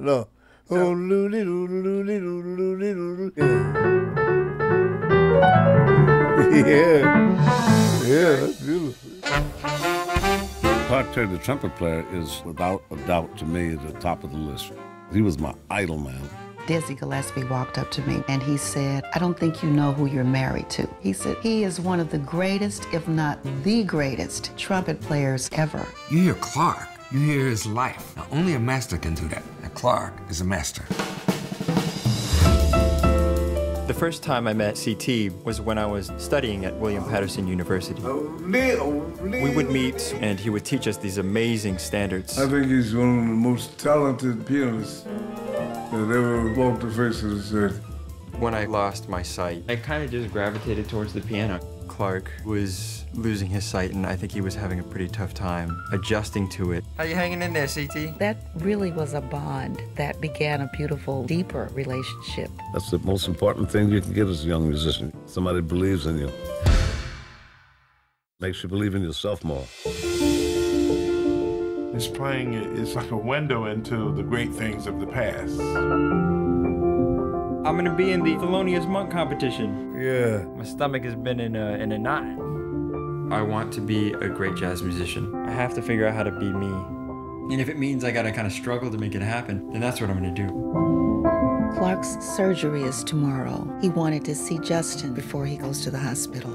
no. Oh, loo-dee, loo-dee, loo-dee, loo-dee. Yeah, that's beautiful. Clark Terry, the trumpet player, is without a doubt to me the top of the list. He was my idol, man. Dizzy Gillespie walked up to me and he said, I don't think you know who you're married to. He said, he is one of the greatest, if not the greatest, trumpet players ever. You hear Clark, you hear his life. Now, only a master can do that, and Clark is a master. The first time I met CT was when I was studying at William Patterson University. We would meet and he would teach us these amazing standards. I think he's one of the most talented pianists that ever walked the face of this earth. When I lost my sight, I kind of just gravitated towards the piano. Clark was losing his sight and I think he was having a pretty tough time adjusting to it. How you hanging in there, CT? That really was a bond that began a beautiful, deeper relationship. That's the most important thing you can get as a young musician. Somebody believes in you. Makes you believe in yourself more. His playing is like a window into the great things of the past. I'm gonna be in the Thelonious Monk competition. Yeah. My stomach has been in a knot. I want to be a great jazz musician. I have to figure out how to be me. And if it means I gotta kind of struggle to make it happen, then that's what I'm gonna do. Clark's surgery is tomorrow. He wanted to see Justin before he goes to the hospital.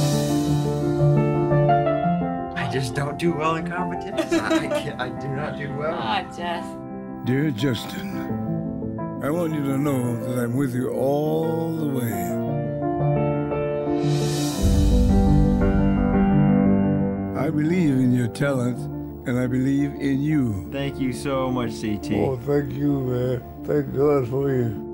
I just don't do well in competitions. I do not do well. Ah, Jess. Dear Justin, I want you to know that I'm with you all the way. I believe in your talent, and I believe in you. Thank you so much, CT. Oh, thank you, man. Thank God for you.